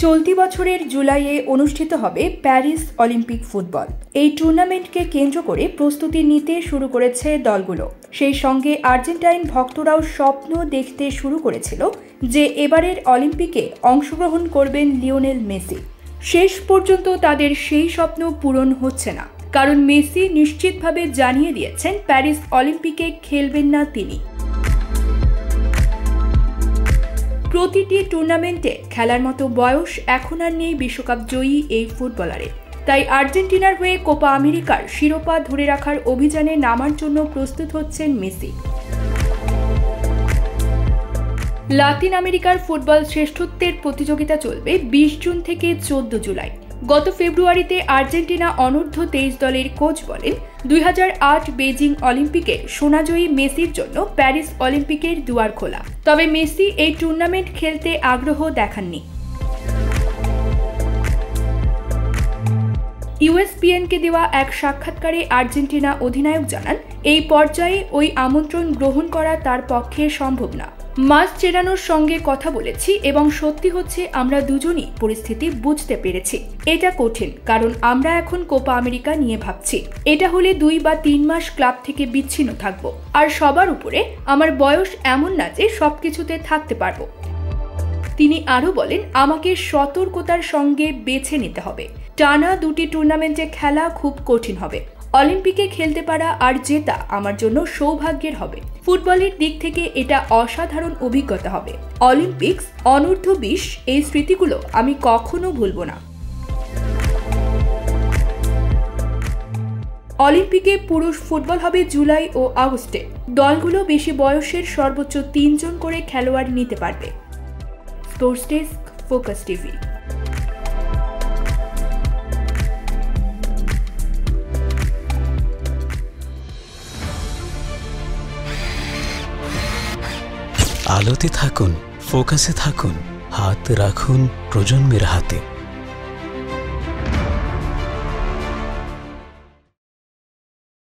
চলতি বছরের জুলাইয়ে অনুষ্ঠিত হবে প্যারিস অলিম্পিক ফুটবল। এই টুর্নামেন্টকে কেন্দ্র করে প্রস্তুতি নিতে শুরু করেছে দলগুলো। সেই সঙ্গে আর্জেন্টাইন ভক্তরাও স্বপ্ন দেখতে শুরু করেছিল যে এবারের অলিম্পিকে অংশগ্রহণ করবেন লিওনেল মেসি। শেষ পর্যন্ত তাদের সেই স্বপ্ন পূরণ হচ্ছে না, কারণ মেসি নিশ্চিতভাবে জানিয়ে দিয়েছেন প্যারিস অলিম্পিকে খেলবেন না তিনি। প্রতিটি টুর্নামেন্টে খেলার মতো বয়স এখন আর নেই বিশ্বকাপ জয়ী এই ফুটবলারের। তাই আর্জেন্টিনার হয়ে কোপা আমেরিকার শিরোপা ধরে রাখার অভিযানে নামার জন্য প্রস্তুত হচ্ছেন মেসি। লাতিন আমেরিকার ফুটবল শ্রেষ্ঠত্বের প্রতিযোগিতা চলবে ২০ জুন থেকে ১৪ জুলাই। গত ফেব্রুয়ারিতে আর্জেন্টিনা অনূর্ধ্ব ২৩ দলের কোচ বলেন, ২০০৮ বেজিং অলিম্পিকে সোনাজয়ী মেসির জন্য প্যারিস অলিম্পিকের দুয়ার খোলা। তবে মেসি এই টুর্নামেন্ট খেলতে আগ্রহ দেখাননি। ইউএসপিএনকে দেওয়া এক সাক্ষাৎকারে আর্জেন্টিনা অধিনায়ক জানান, এই পর্যায়ে ওই আমন্ত্রণ গ্রহণ করা তার পক্ষে সম্ভব না। মাসচেরানোর সঙ্গে কথা বলেছি এবং সত্যি হচ্ছে আমরা দুজনই পরিস্থিতি বুঝতে পেরেছি। এটা কঠিন, কারণ আমরা এখন কোপা আমেরিকা নিয়ে ভাবছি। এটা হলে ২ বা ৩ মাস ক্লাব থেকে বিচ্ছিন্ন থাকবো। আর সবার উপরে আমার বয়স এমন না যে সবকিছুতে থাকতে পারবো। তিনি আরও বলেন, আমাকে সতর্কতার সঙ্গে বেছে নিতে হবে। টানা ২টি টুর্নামেন্টে খেলা খুব কঠিন হবে। অলিম্পিকে খেলতে পারা আর জেতা আমার জন্য সৌভাগ্যের হবে। ফুটবলের দিক থেকে এটা অসাধারণ অভিজ্ঞতা হবে। অলিম্পিক্স, অনূর্ধ্ব ২০ এই স্মৃতিগুলো আমি কখনো ভুলব না। অলিম্পিকে পুরুষ ফুটবল হবে জুলাই ও আগস্টে। দলগুলো বেশি বয়সের সর্বোচ্চ ৩ জন করে খেলোয়াড় নিতে পারবে। Sports desk, focus TV. আলোতে থাকুন, ফোকাসে থাকুন, হাত রাখুন প্রজন্মের হাতে।